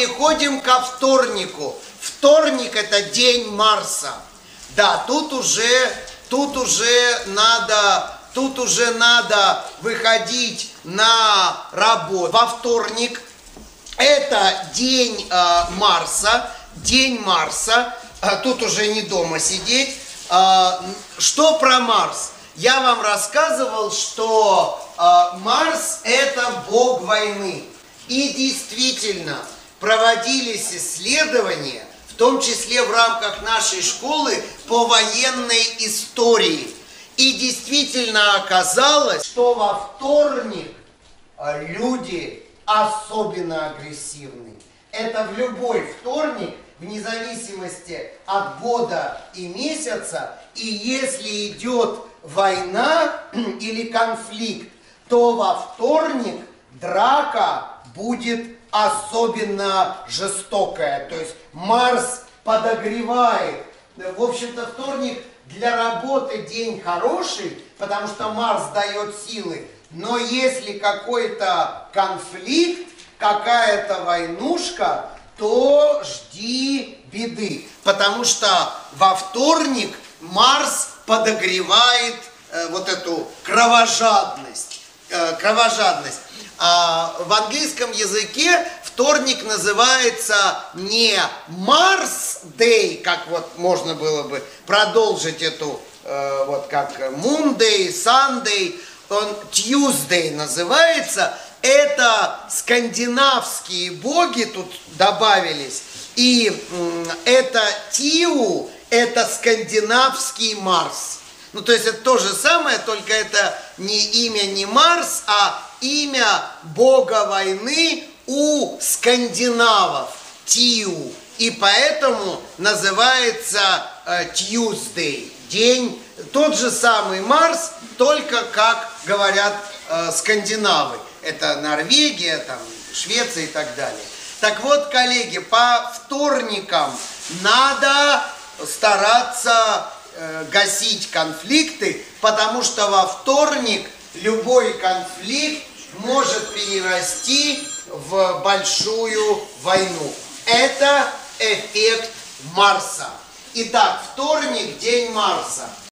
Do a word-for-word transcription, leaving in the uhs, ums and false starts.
переходим ко вторнику. Вторник – это день Марса. Да, тут уже, тут уже надо, тут уже надо выходить на работу. Во вторник это день э, Марса, день Марса. Э, тут уже не дома сидеть. Э, что про Марс? Я вам рассказывал, что э, Марс это бог войны. И действительно проводились исследования, в том числе в рамках нашей школы по военной истории. И действительно оказалось, что во вторник люди особенно агрессивны. Это в любой вторник, вне зависимости от года и месяца. И если идет война или конфликт, то во вторник драка будет особенно жестокая. То есть Марс подогревает. В общем-то, вторник для работы день хороший, потому что Марс дает силы. Но если какой-то конфликт, какая-то войнушка, то жди беды. Потому что во вторник Марс подогревает э, вот эту кровожадность. Э, кровожадность. А в английском языке вторник называется не Mars Day, как вот можно было бы продолжить эту, э, вот как Monday, Sunday, он Tuesday называется. Это скандинавские боги тут добавились. И э, это Тиу, это скандинавский Марс. Ну, то есть это то же самое, только это не имя не Марс, а имя бога войны у скандинавов, Тиу. И поэтому называется э, Tuesday, день, тот же самый Марс, только как говорят э, скандинавы. Это Норвегия, там, Швеция и так далее. Так вот, коллеги, по вторникам надо стараться э, гасить конфликты, потому что во вторник любой конфликт может перерасти в большую войну. Это эффект Марса. Итак, вторник, день Марса.